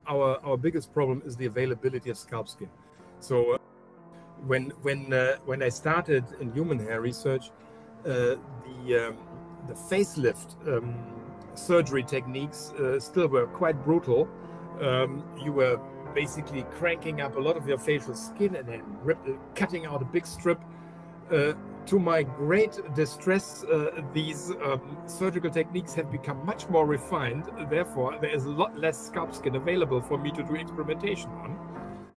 our biggest problem is the availability of scalp skin. So when I started in human hair research, the facelift surgery techniques still were quite brutal. You were basically cranking up a lot of your facial skin and then cutting out a big strip. To my great distress, these surgical techniques have become much more refined. Therefore, there is a lot less scalp skin available for me to do experimentation on.